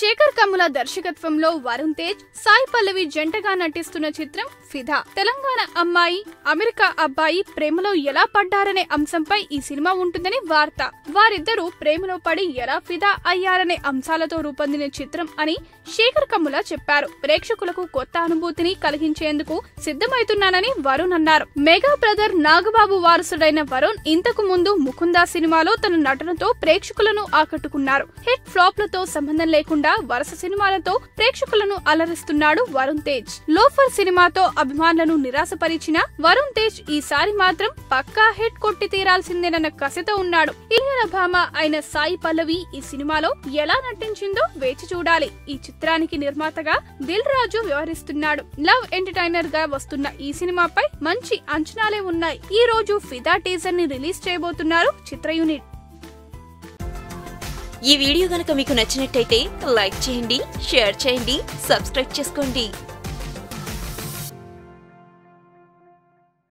శేఖర్ కమ్ముల దర్శకత్వంలో వరుణ్ తేజ్, సాయి పల్లవి జంటగా నటిస్తున్న చిత్రం ఫిదా. తెలంగాణ అమ్మాయి, అమెరికా అబ్బాయి ప్రేమలో ఎలా పడ్డారనే అంశంపై ఈ సినిమా ఉంటుందని వార్త. వారిద్దరూ ప్రేమలో పడి ఎలా ఫిదా అయ్యారనే అంశాలతో రూపొందిన చిత్రం అని శేఖర్ కమ్ముల చెప్పారు. ప్రేక్షకులకు కొత్త అనుభూతిని కలిగించేందుకు సిద్ధమైతున్నానని వరుణ్ అన్నారు. మెగా బ్రదర్ నాగబాబు వారసుడైన వరుణ్ ఇంతకు ముందు ముకుందా సినిమాలో తన నటనతో ప్రేక్షకులను ఆకట్టుకున్నారు. హిట్ ఫ్లాప్లతో సంబంధం లేకుండా వరుస సినిమాలతో ప్రేక్షకులను అలరిస్తున్నాడు వరుణ్ తేజ్. లోఫర్ సినిమాతో అభిమానులను నిరాశపరిచిన వరుణ్ తేజ్ ఈసారి మాత్రం పక్కా హిట్ కొట్టి తీరాల్సిందేనన్న కసితో ఉన్నాడు. ఇలియన భామ అయిన సాయి పల్లవి ఈ సినిమాలో ఎలా నటించిందో వేచి చూడాలి. ఈ చిత్రానికి నిర్మాతగా దిల్ రాజు వ్యవహరిస్తున్నాడు. లవ్ ఎంటర్టైనర్ గా వస్తున్న ఈ సినిమాపై మంచి అంచనాలే ఉన్నాయి. ఈ రోజు ఫిదా టీజర్ ని రిలీజ్ చేయబోతున్నారు చిత్ర యూనిట్. ఈ వీడియో గనుక మీకు నచ్చినట్టయితే లైక్ చేయండి, షేర్ చేయండి, సబ్స్క్రైబ్ చేసుకోండి.